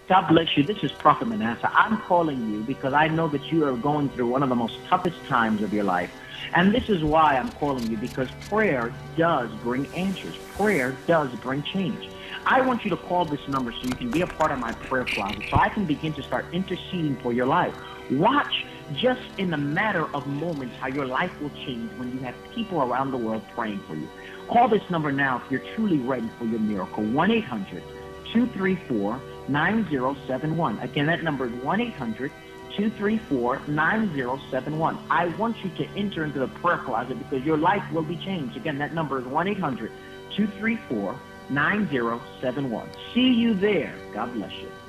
God bless you. This is Prophet Manasseh. I'm calling you because I know that you are going through one of the most toughest times of your life. And this is why I'm calling you, because prayer does bring answers. Prayer does bring change. I want you to call this number so you can be a part of my prayer closet, so I can begin to start interceding for your life. Watch just in a matter of moments how your life will change when you have people around the world praying for you. Call this number now if you're truly ready for your miracle. 1-800-234-9071. Again, that number is 1-800-234-9071. I want you to enter into the prayer closet because your life will be changed. Again, that number is 1-800-234-9071. See you there. God bless you.